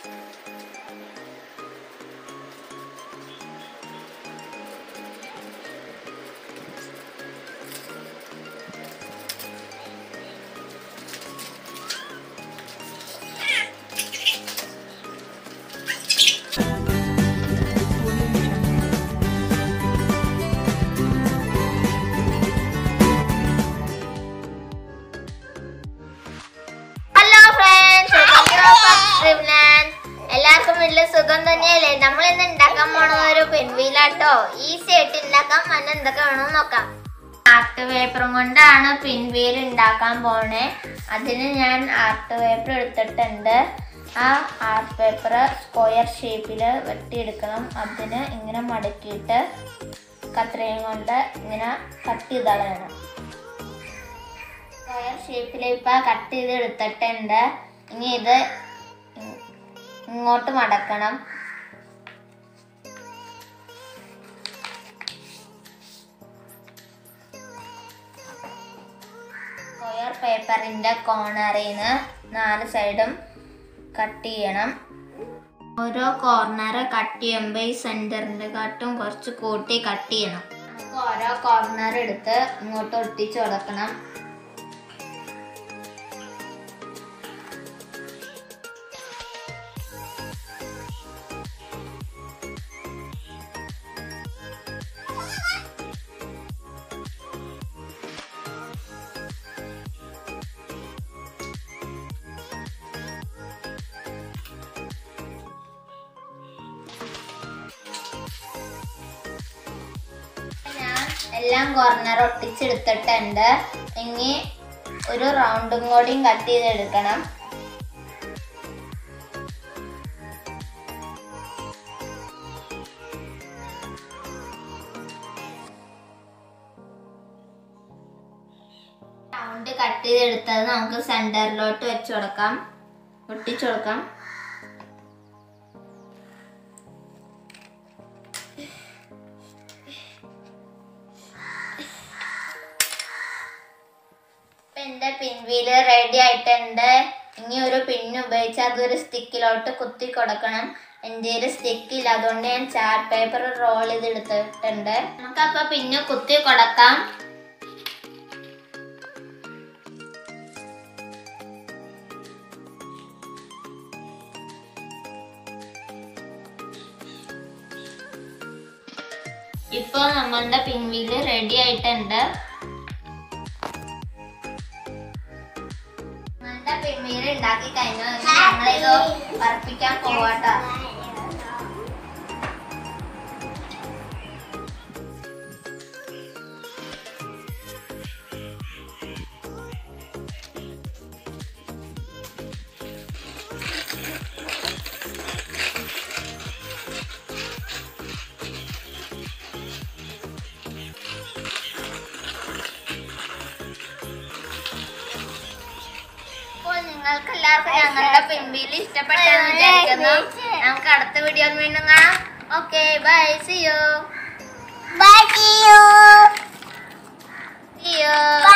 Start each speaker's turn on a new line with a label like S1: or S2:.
S1: എല്ലാവർക്കും വലിയ സുഖം തന്നെയല്ലേ? നമ്മൾ ഇന്ന് ഉണ്ടാക്കാൻ പോണത് ഒരു പിൻവീലാട്ടോ. ഈസി ആയിട്ട് ഉണ്ടാക്കാം. അതിന് എന്തൊക്കെ വേണമെന്ന് നോക്കാം. ആർട്ട് പേപ്പറും കൊണ്ടാണ് പിൻവീൽ ഉണ്ടാക്കാൻ പോണേ. അതിന് ഞാൻ ആർട്ട് പേപ്പർ എടുത്തിട്ടുണ്ട്. ആ ആർട്ട് പേപ്പർ സ്ക്വയർ ഷേപ്പിൽ വെട്ടിയെടുക്കണം. അതിന് ഇങ്ങനെ മടക്കിയിട്ട് കത്രികയും കൊണ്ട് ഇങ്ങനെ കട്ട് ചെയ്ത് കളയണം. സ്ക്വയർ ഷേപ്പിൽ ഇപ്പം കട്ട് ചെയ്ത് എടുത്തിട്ടുണ്ട്. ഇനി ഇത് ഇങ്ങോട്ട് മടക്കണം. സ്ക്വയർ പേപ്പറിന്റെ കോർണറിൽ നിന്ന് 4 സൈഡും കട്ട് ചെയ്യണം. ഓരോ കോർണർ കട്ട് ചെയ്യുമ്പോൾ ഈ സെന്ററിന്റെ കാട്ടും കുറച്ച് കൂട്ടി കട്ട് ചെയ്യണം. നമുക്ക് ഓരോ കോർണർ എടുത്ത് ഇങ്ങോട്ട് ഒട്ടിച്ചു കൊടുക്കണം. എല്ലാം കോർണർ ഒട്ടിച്ചെടുത്തിട്ടുണ്ട്. ഇനി ഒരു റൗണ്ടും കൂടിയും കട്ട് ചെയ്തെടുക്കണം. റൗണ്ട് കട്ട് ചെയ്തെടുത്തത് നമുക്ക് സെന്ററിലോട്ട് വെച്ച് കൊടുക്കാം, ഒട്ടിച്ചു കൊടുക്കാം. എന്റെ പിൻവീല് റെഡി ആയിട്ടുണ്ട്. ഇനി ഒരു പിന്ന് ഉപയോഗിച്ച് അതൊരു സ്റ്റിക്കിലോട്ട് കുത്തി കൊടുക്കണം. എൻ്റെ ഒരു സ്റ്റിക്കില്ല, അതുകൊണ്ട് ഞാൻ ചാർട്ട് പേപ്പർ റോൾ ചെയ്ത് എടുത്തിട്ടുണ്ട്. നമുക്കപ്പോ പിന്ന് കുത്തി കൊടുക്കാം. ഇപ്പൊ നമ്മളുടെ പിൻവീല് റെഡി ആയിട്ടുണ്ട്. പിൻവീൽ ഉണ്ടാക്കി കഴിഞ്ഞു. ഞങ്ങളിത് പറപ്പിക്കാൻ പോവാട്ടോ. നിങ്ങൾക്ക് എല്ലാവർക്കും ഞങ്ങളുടെ പിൻവീൽ ഇഷ്ടപ്പെട്ടെന്ന് വിചാരിക്കുന്നു. നമുക്ക് അടുത്ത വീഡിയോ വീണ്ടും കാണാം. Okay, bye, see you.